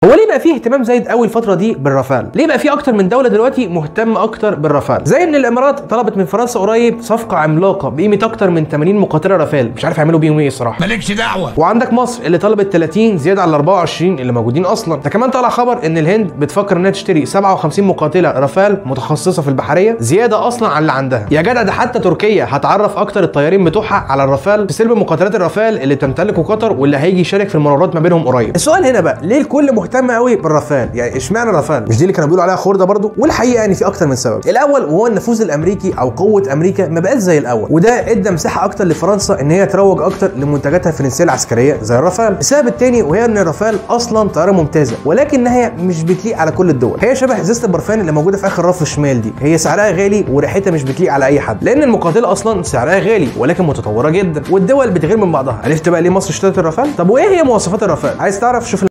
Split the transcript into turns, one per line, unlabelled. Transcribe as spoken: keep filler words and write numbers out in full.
هو ليه بقى فيه اهتمام زايد قوي الفتره دي بالرافال؟ ليه بقى في اكتر من دوله دلوقتي مهتمه اكتر بالرافال؟ زي ان الامارات طلبت من فرنسا قريب صفقه عملاقه بقيمه اكتر من ثمانين مقاتله رافال، مش عارف يعملوا بيهم ايه الصراحه.
مالكش دعوه.
وعندك مصر اللي طلبت ثلاثين زياده على ال أربعة وعشرين اللي موجودين اصلا. ده كمان طلع خبر ان الهند بتفكر انها تشتري سبعة وخمسين مقاتله رافال متخصصه في البحريه زياده اصلا عن اللي عندها. يا جدع ده حتى تركيا هتعرف اكتر الطيارين بتوعها على الرافال في سلب مقاتلات الرافال اللي بتمتلكه قطر واللي هيجي يشارك في المناورات ما بينهم قريب. السؤال هنا بقى ليه الكل مهتم قوي بالرافال؟ يعني اشمعنى الرافال؟ مش دي اللي كانوا بيقولوا عليها خرده برضو؟ والحقيقه يعني في اكتر من سبب. الاول وهو النفوذ الامريكي او قوه امريكا ما بقاش زي الاول، وده ادى مساحه اكتر لفرنسا ان هي تروج اكتر لمنتجاتها الفرنسيه العسكريه زي الرافال. السبب الثاني وهي ان الرافال اصلا طياره ممتازه ولكنها مش بتليق على كل الدول. هي شبه ازازه البرفان اللي موجوده في اخر رف الشمال دي، هي سعرها غالي وريحتها مش بتليق على اي حد، لان المقاتله اصلا سعرها غالي ولكن متطوره جدا والدول بتغير من بعضها. عرفت بقى ليه مصر اشترت الرافال؟ طب وايه هي مواصفات الرافال؟ عايز تعرف؟ شوف